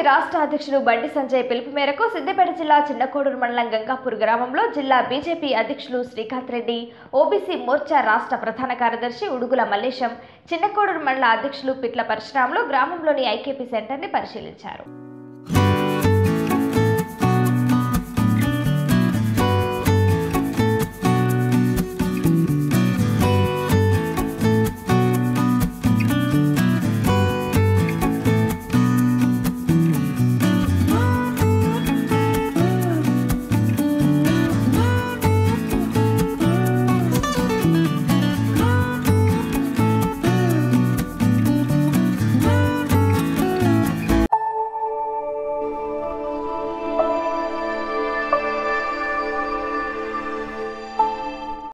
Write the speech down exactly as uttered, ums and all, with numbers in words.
రాష్ట్ర అధ్యక్షుడు బండి సంజయ్ పిలుపు మేరకు సిద్దిపేట జిల్లా చిన్నకోడూరు మండలం గంగాపూర్ గ్రామంలో జిల్లా బీజేపీ అధ్యక్షులు శ్రీకాంత్ రెడ్డి, ఓబీసీ మోర్చా రాష్ట్ర ప్రధాన కార్యదర్శి ఉడుగుల మల్లేశం, చిన్నకోడూరు మండల అధ్యక్షులు పిట్ల పరశురాములు గ్రామంలోని ఐకేపీ సెంటర్ని పరిశీలించారు.